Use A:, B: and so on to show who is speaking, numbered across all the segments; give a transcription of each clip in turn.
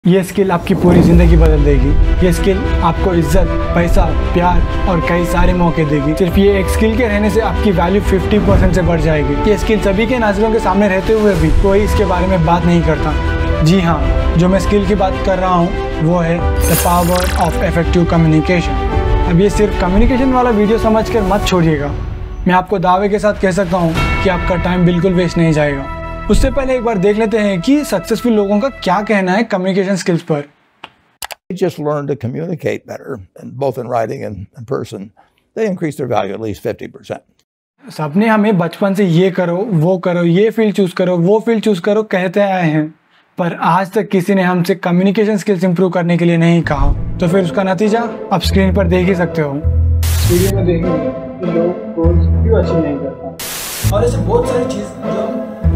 A: ये स्किल आपकी पूरी ज़िंदगी बदल देगी। ये स्किल आपको इज्जत, पैसा, प्यार और कई सारे मौके देगी। सिर्फ ये एक स्किल के रहने से आपकी वैल्यू 50% से बढ़ जाएगी। ये स्किल सभी के नज़रों के सामने रहते हुए भी कोई इसके बारे में बात नहीं करता। जी हाँ, जो मैं स्किल की बात कर रहा हूँ वो है the power of effective communication. अब ये सिर्फ कम्युनिकेशन वाला वीडियो समझकर मत छोड़िएगा। मैं आपको दावे के साथ कह सकता हूँ कि आपका टाइम बिल्कुल वेस्ट नहीं जाएगा। उससे पहले एक बार देख लेते हैं कि सक्सेसफुल लोगों का क्या कहना है कम्युनिकेशन स्किल्स पर।
B: Just learn to communicate better, and both in writing and in person, they increase their value at least 50%.
A: सबने हमें बचपन से ये करो, वो करो, ये फील्ड चूज करो, वो फील्ड चूज करो कहते आए हैं, पर आज तक किसी ने हमसे कम्युनिकेशन स्किल्स इंप्रूव करने के लिए नहीं कहा। तो फिर उसका नतीजा आप स्क्रीन पर देख ही सकते हो। वीडियो में देखेंगे कि लोग गोल्स क्यों अचीव नहीं करता और ऐसे बहुत सारी चीज जो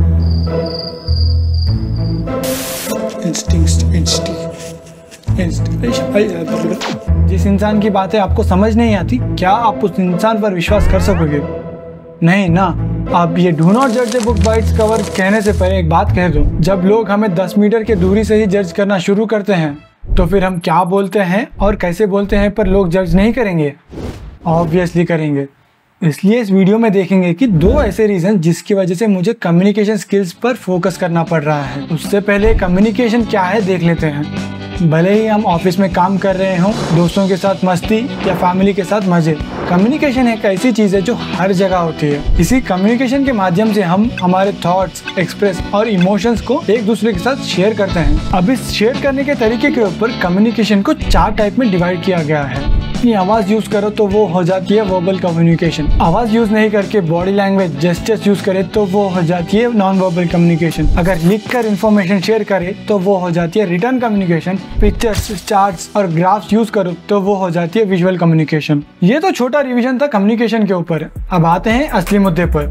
A: जिस इंसान की बातें आपको समझ नहीं आती, क्या आप उस इंसान पर विश्वास कर सकोगे? नहीं ना। आप ये डू नॉट जज the book by its cover कहने से पहले एक बात कह दूं, जब लोग हमें 10 मीटर की दूरी से ही जज करना शुरू करते हैं तो फिर हम क्या बोलते हैं और कैसे बोलते हैं पर लोग जज नहीं करेंगे? ऑब्वियसली करेंगे। इसलिए इस वीडियो में देखेंगे कि 2 ऐसे रीज़न जिसकी वजह से मुझे कम्युनिकेशन स्किल्स पर फोकस करना पड़ रहा है। उससे पहले कम्युनिकेशन क्या है देख लेते हैं। भले ही हम ऑफिस में काम कर रहे हों, दोस्तों के साथ मस्ती या फैमिली के साथ मजे, कम्युनिकेशन एक ऐसी चीज़ है जो हर जगह होती है। इसी कम्युनिकेशन के माध्यम से हम हमारे थॉट्स, एक्सप्रेस और इमोशंस को एक दूसरे के साथ शेयर करते हैं। अब इस शेयर करने के तरीके के ऊपर कम्युनिकेशन को 4 टाइप में डिवाइड किया गया है। अपनी आवाज़ यूज़ करो तो वो हो जाती है वर्बल कम्युनिकेशन। आवाज़ यूज़ नहीं करके बॉडी लैंग्वेज, जेस्चर्स यूज़ करे तो वो हो जाती है नॉन वर्बल कम्युनिकेशन। अगर लिख कर इन्फॉर्मेशन शेयर करे तो वो हो जाती है रिटर्न कम्युनिकेशन। पिक्चर्स, चार्ट्स और ग्राफ्स यूज़ करो तो वो हो जाती है विजुअल कम्युनिकेशन। ये तो छोटा रिवीजन था कम्युनिकेशन के ऊपर। अब आते हैं असली मुद्दे पर।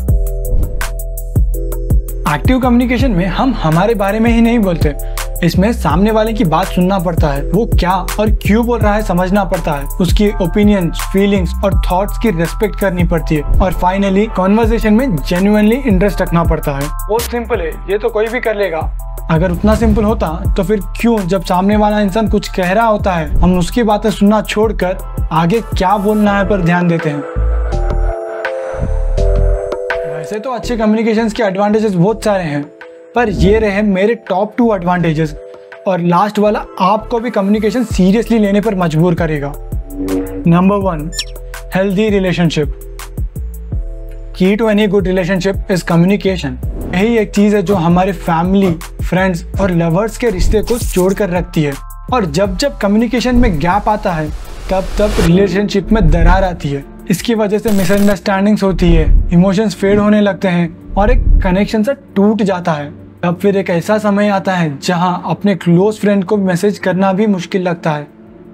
A: एक्टिव कम्युनिकेशन में हम हमारे बारे में ही नहीं बोलते, इसमें सामने वाले की बात सुनना पड़ता है। वो क्या और क्यों बोल रहा है समझना पड़ता है। उसकी ओपिनियंस, फीलिंग्स और थॉट्स की रिस्पेक्ट करनी पड़ती है। और फाइनली कॉन्वर्सेशन में जेन्युइनली इंटरेस्ट रखना पड़ता है। बहुत सिंपल है, ये तो कोई भी कर लेगा। अगर उतना सिंपल होता तो फिर क्यों जब सामने वाला इंसान कुछ कह रहा होता है हम उसकी बातें सुनना छोड़कर आगे क्या बोलना है पर ध्यान देते हैं। वैसे तो अच्छे कम्युनिकेशंस के एडवांटेजेस बहुत सारे हैं, पर ये रहे मेरे टॉप 2 एडवांटेजेस। और लास्ट वाला आपको भी कम्युनिकेशन सीरियसली लेने पर मजबूर करेगा। Number 1, healthy relationship. Key to any good relationship is communication. यही एक चीज़ है जो हमारे फैमिली, फ्रेंड्स और लवर्स के रिश्ते को जोड़ कर रखती है। और जब जब कम्युनिकेशन में गैप आता है तब तब रिलेशनशिप में दरार आती है। इसकी वजह से मिसअंडरस्टैंडिंग्स होती है, इमोशंस फेड होने लगते हैं और एक कनेक्शन से टूट जाता है। तब फिर एक ऐसा समय आता है जहां अपने क्लोज फ्रेंड को मैसेज करना भी मुश्किल लगता है।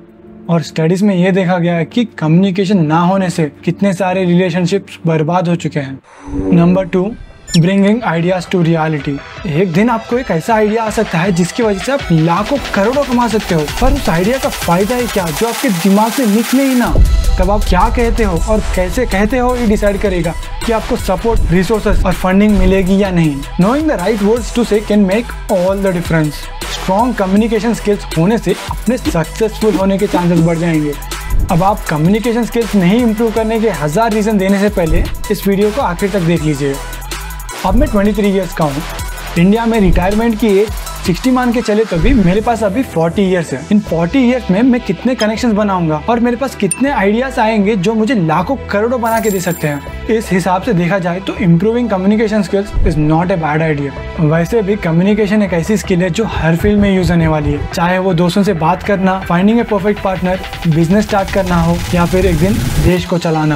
A: और स्टडीज में ये देखा गया है कि कम्युनिकेशन ना होने से कितने सारे रिलेशनशिप्स बर्बाद हो चुके हैं। Number 2, bringing ideas to reality. एक दिन आपको एक ऐसा आइडिया आ सकता है जिसकी वजह से आप लाखों करोड़ों कमा सकते हो, पर उस आइडिया का फायदा है क्या जो आपके दिमाग से निकले ही ना। तब आप क्या कहते हो और कैसे कहते हो ये डिसाइड करेगा कि आपको सपोर्ट, रिसोर्सेज और फंडिंग मिलेगी या नहीं। Knowing the right words to say can make all the difference. Strong communication skills होने से अपने सक्सेसफुल होने के चांसेस बढ़ जाएंगे। अब आप कम्युनिकेशन स्किल्स नहीं इंप्रूव करने के 1000 रीजन देने से पहले इस वीडियो को आखिर तक देख लीजिए। अब मैं 23 ईयर्स का हूँ। इंडिया में रिटायरमेंट की एज 60 मान के चले तो भी मेरे पास अभी 40 ईयर्स है। इन 40 ईयर्स में मैं कितने कनेक्शंस बनाऊंगा और मेरे पास कितने आइडियाज आएंगे जो मुझे लाखों करोड़ों बना के दे सकते हैं। इस हिसाब से देखा जाए तो improving communication skills is not a bad idea. वैसे भी कम्युनिकेशन एक ऐसी स्किल है जो हर फील्ड में यूज होने वाली है, चाहे वो दोस्तों से बात करना, finding a perfect partner, business start करना हो या फिर एक दिन देश को चलाना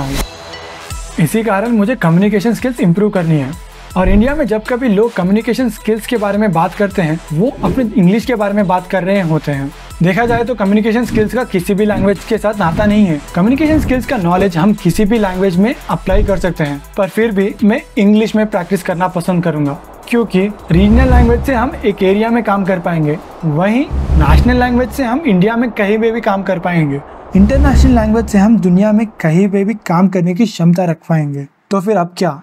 A: हो। इसी कारण मुझे कम्युनिकेशन स्किल्स इंप्रूव करनी है। और इंडिया में जब कभी लोग कम्युनिकेशन स्किल्स के बारे में बात करते हैं वो अपने इंग्लिश के बारे में बात कर रहे होते हैं। देखा जाए तो कम्युनिकेशन स्किल्स का किसी भी लैंग्वेज के साथ नाता नहीं है। कम्युनिकेशन स्किल्स का नॉलेज हम किसी भी लैंग्वेज में अप्लाई कर सकते हैं, पर फिर भी मैं इंग्लिश में प्रैक्टिस करना पसंद करूंगा, क्योंकि रीजनल लैंग्वेज से हम एक एरिया में काम कर पाएंगे, वहीं नेशनल लैंग्वेज से हम इंडिया में कहीं पे भी काम कर पाएंगे। इंटरनेशनल लैंग्वेज से हम दुनिया में कहीं पे भी काम करने की क्षमता रख पाएंगे। तो फिर अब क्या?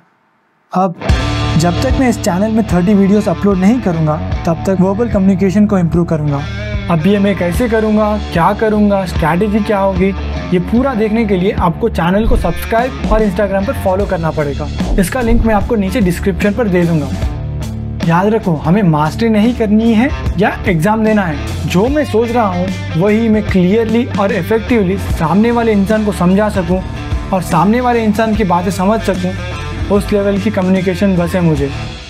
A: अब जब तक मैं इस चैनल में 30 वीडियोस अपलोड नहीं करूंगा तब तक वर्बल कम्युनिकेशन को इम्प्रूव करूंगा। अब ये मैं कैसे करूँगा, क्या करूँगा, स्ट्रैटेजी क्या होगी, ये पूरा देखने के लिए आपको चैनल को सब्सक्राइब और इंस्टाग्राम पर फॉलो करना पड़ेगा। इसका लिंक मैं आपको नीचे डिस्क्रिप्शन पर दे दूँगा। याद रखो, हमें मास्टरी नहीं करनी है या एग्ज़ाम देना है। जो मैं सोच रहा हूँ वही मैं क्लियरली और इफ़ेक्टिवली सामने वाले इंसान को समझा सकूँ और सामने वाले इंसान की बातें समझ सकूँ, उस लेवल की कम्युनिकेशन बस है मुझे।